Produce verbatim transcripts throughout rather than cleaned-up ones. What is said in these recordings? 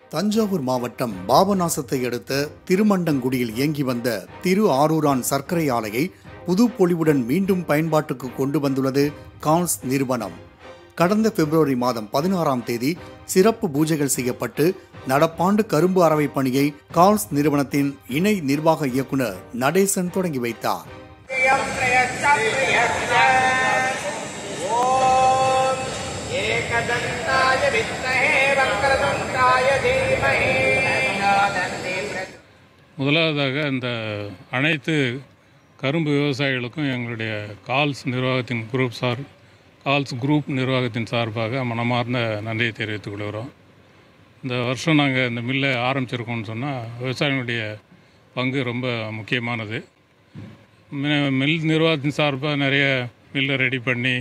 தஞ்சாவூர் மாவட்டம் பாபநாசத்தை அடுத்த திருமண்டங்குடியில் இயங்கி வந்த திரு ஆரூரான் சர்க்கரை ஆலையை புது பொலிவுடன் மீண்டும் பயன்பாட்டுக்கு கொண்டு வந்துள்ளது கால்ஸ் நிறுவனம். கடந்த பிப்ரவரி மாதம் பதினாறாம் தேதி சிறப்பு பூஜைகள் செய்யப்பட்டு நடப்பாண்டு கரும்பு அரவை பணியை கால்ஸ் நிறுவனத்தின் இணை நிர்வாக இயக்குனர் நடேசன் தொடங்கி வைத்தார். முதலாவதாக இந்த அனைத்து கரும்பு விவசாயிகளுக்கும் எங்களுடைய கால்ஸ் நிர்வாகத்தின் குரூப் சார் கால்ஸ் குரூப் நிர்வாகத்தின் சார்பாக மனமார்ந்த நன்றியை தெரிவித்துக் கொள்கிறோம். இந்த வருஷம் நாங்கள் இந்த மில்லை ஆரம்பிச்சிருக்கோம்னு சொன்னால் விவசாயிகளுடைய பங்கு ரொம்ப முக்கியமானது. மில் நிர்வாகத்தின் சார்பாக நிறைய மில்லை ரெடி பண்ணி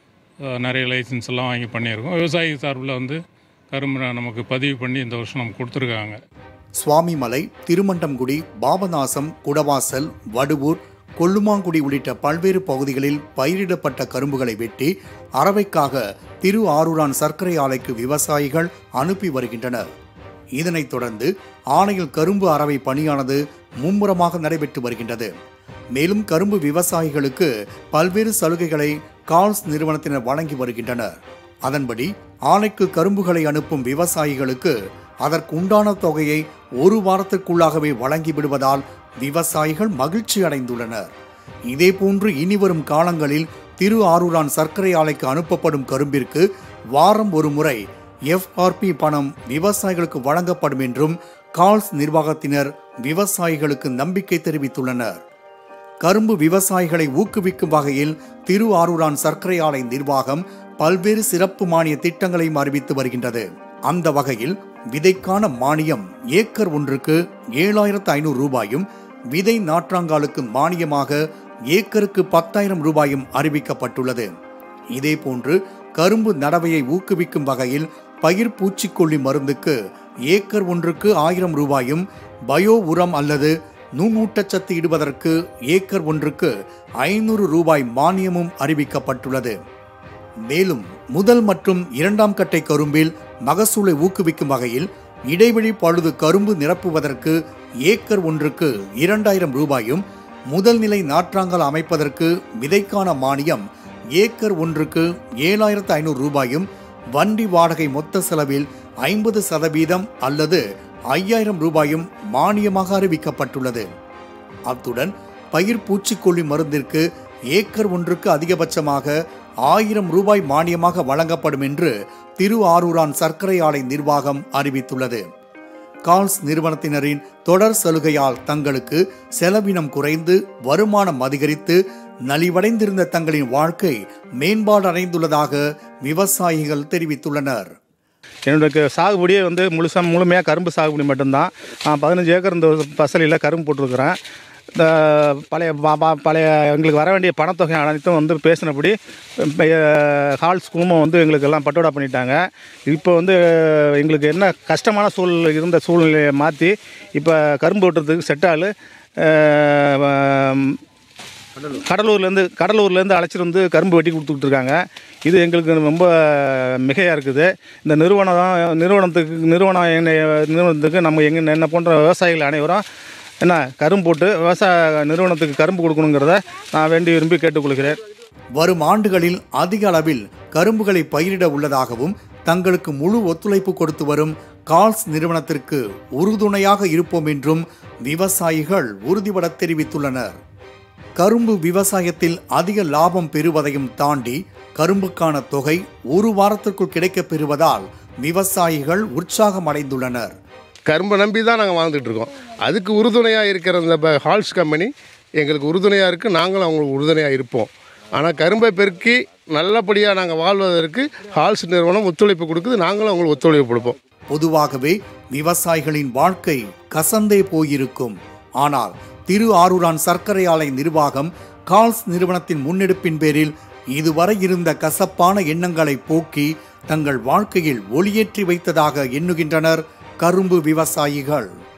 நிறைய லைசன்ஸ் எல்லாம் வாங்கி பண்ணியிருக்கோம். விவசாயி சார்பில் வந்து கரும்பு நமக்கு பதிவு பண்ணி இந்த வருஷம் நமக்கு கொடுத்துருக்காங்க. சுவாமிமலை, திருமண்டங்குடி, பாபநாசம், குடவாசல், வடுவூர், கொல்லுமாங்குடி உள்ளிட்ட பல்வேறு பகுதிகளில் பயிரிடப்பட்ட கரும்புகளை வெட்டி அரவைக்காக திரு ஆரூரான் சர்க்கரை ஆலைக்கு விவசாயிகள் அனுப்பி வருகின்றனர். இதனைத் தொடர்ந்து ஆலையில் கரும்பு அரவை பணியானது மும்முரமாக நடைபெற்று வருகின்றது. மேலும் கரும்பு விவசாயிகளுக்கு பல்வேறு சலுகைகளை கால்ஸ் நிறுவனத்தினர் வழங்கி வருகின்றனர். அதன்படி ஆலைக்கு கரும்புகளை அனுப்பும் விவசாயிகளுக்கு அதற்கு உண்டான தொகையை ஒரு வாரத்திற்குள்ளாகவே வழங்கி விடுவதால் விவசாயிகள் மகிழ்ச்சி அடைந்துள்ளனர். இதேபோன்று இனிவரும் காலங்களில் திரு ஆரூரான் சர்க்கரை ஆலைக்கு அனுப்பப்படும் கரும்பிற்கு வாரம் ஒரு முறை எஃப்ஆர்பி பணம் விவசாயிகளுக்கு வழங்கப்படும் என்றும் கால்ஸ் நிர்வாகத்தினர் விவசாயிகளுக்கு நம்பிக்கை தெரிவித்துள்ளனர். கரும்பு விவசாயிகளை ஊக்குவிக்கும் வகையில் திரு ஆரூரான் சர்க்கரை ஆலை நிர்வாகம் பல்வேறு சிறப்பு மானிய திட்டங்களையும் அறிவித்து வருகின்றது. அந்த வகையில் விதைக்கான மானியம் ஏக்கர் ஒன்றுக்கு ஏழாயிரத்து ஐநூறு ரூபாயும், விதை நாற்றாங்காலுக்கு மானியமாக ஏக்கருக்கு பத்தாயிரம் ரூபாயும் அறிவிக்கப்பட்டுள்ளது. இதேபோன்று கரும்பு நடவையை ஊக்குவிக்கும் வகையில் பயிர் பூச்சிக்கொல்லி மருந்துக்கு ஏக்கர் ஒன்றுக்கு ஆயிரம் ரூபாயும், பயோ உரம் அல்லது நுண்ணூட்டச்சத்து இடுவதற்கு ஏக்கர் ஒன்றுக்கு ஐநூறு ரூபாய் மானியமும் அறிவிக்கப்பட்டுள்ளது. மேலும் முதல் மற்றும் இரண்டாம் கட்டை கரும்பில் மகசூலை ஊக்குவிக்கும் வகையில் இடைவெளி பழுது கரும்பு நிரப்புவதற்கு ஏக்கர் ஒன்றுக்கு இரண்டாயிரம் ரூபாயும், முதல் நிலை நாற்றாங்கால் அமைப்பதற்கு விதைக்கான மானியம் ஏக்கர் ஒன்றுக்கு ஏழாயிரத்து ஐநூறு ரூபாயும், வண்டி வாடகை மொத்த செலவில் ஐம்பது சதவீதம் அல்லது ஐயாயிரம் ரூபாயும் மானியமாக அறிவிக்கப்பட்டுள்ளது. அத்துடன் பயிர் பூச்சிக்கொல்லி மருந்திற்கு ஏக்கர் ஒன்றுக்கு அதிகபட்சமாக ஆயிரம் ரூபாய் மானியமாக வழங்கப்படும் என்று திரு ஆரூரான் சர்க்கரை ஆலை நிர்வாகம் அறிவித்துள்ளது. கால்ஸ் நிறுவனத்தினரின் தொடர் சலுகையால் தங்களுக்கு செலவினம் குறைந்து வருமானம் அதிகரித்து நலிவடைந்திருந்த தங்களின் வாழ்க்கை மேம்பாடு அடைந்துள்ளதாக விவசாயிகள் தெரிவித்துள்ளனர். என்னுடைய சாகுபடியே வந்து முழுசாக முழுமையாக கரும்பு சாகுபடி மட்டும்தான். பதினஞ்சு ஏக்கர் இந்த பசலியில் கரும்பு போட்டிருக்கிறேன். இந்த பழைய பழைய எங்களுக்கு வர வேண்டிய பணத்தொகை அனைத்தும் வந்து பேசினபடி ஹால்ஸ் குழுமம் வந்து எங்களுக்கு எல்லாம் பட்டோடா பண்ணிட்டாங்க. இப்போ வந்து எங்களுக்கு என்ன கஷ்டமான சூழ்நிலை இருந்த சூழ்நிலையை மாற்றி இப்போ கரும்பு வெட்டுறதுக்கு செட்டால் கடலூர்லேருந்து கடலூர்லேருந்து அழைச்சிட்டு வந்து கரும்பு வெட்டி கொடுத்துக்கிட்டு இருக்காங்க. இது எங்களுக்கு ரொம்ப மிகையாக இருக்குது. இந்த நிறுவனம் நிறுவனத்துக்கு நிறுவனம் நிறுவனத்துக்கு நம்ம எங்கே என்ன போன்ற விவசாயிகள் அனைவரும் என்ன கரும்பு போட்டு விவசாய நிறுவனத்துக்கு கரும்பு கொடுக்கணுங்கிறத நான் வேண்டி விரும்பி கேட்டுக்கொள்கிறேன். வரும் ஆண்டுகளில் அதிக அளவில் கரும்புகளை பயிரிட உள்ளதாகவும் தங்களுக்கு முழு ஒத்துழைப்பு கொடுத்து வரும் கால்ஸ் நிறுவனத்திற்கு உறுதுணையாக இருப்போம் என்றும் விவசாயிகள் உறுதிபட தெரிவித்துள்ளனர். கரும்பு விவசாயத்தில் அதிக லாபம் பெறுவதையும் தாண்டி கரும்புக்கான தொகை ஒரு வாரத்திற்குள் கிடைக்கப் பெறுவதால் விவசாயிகள் உற்சாகம் அடைந்துள்ளனர். கரும்பை நம்பி தான் நாங்கள் வாழ்ந்துட்டு இருக்கோம். அதுக்கு உறுதுணையாக இருக்கிற இந்த ஹால்ஸ் கம்பெனி எங்களுக்கு உறுதுணையாக இருக்குது. நாங்களும் அவங்களுக்கு உறுதுணையாக இருப்போம். ஆனால் கரும்பை பெருக்கி நல்லபடியாக நாங்கள் வாழ்வதற்கு ஹால்ஸ் நிறுவனம் ஒத்துழைப்பு கொடுக்குது. நாங்களும் அவங்களுக்கு ஒத்துழைப்பு கொடுப்போம். பொதுவாகவே விவசாயிகளின் வாழ்க்கை கசந்தே போயிருக்கும். ஆனால் திரு ஆரூரான் சர்க்கரை ஆலை நிர்வாகம் கால்ஸ் நிறுவனத்தின் முன்னெடுப்பின் பேரில் இதுவரை இருந்த கசப்பான எண்ணங்களை போக்கி தங்கள் வாழ்க்கையில் ஒளியேற்றி வைத்ததாக எண்ணுகின்றனர் கரும்பு விவசாயிகள்.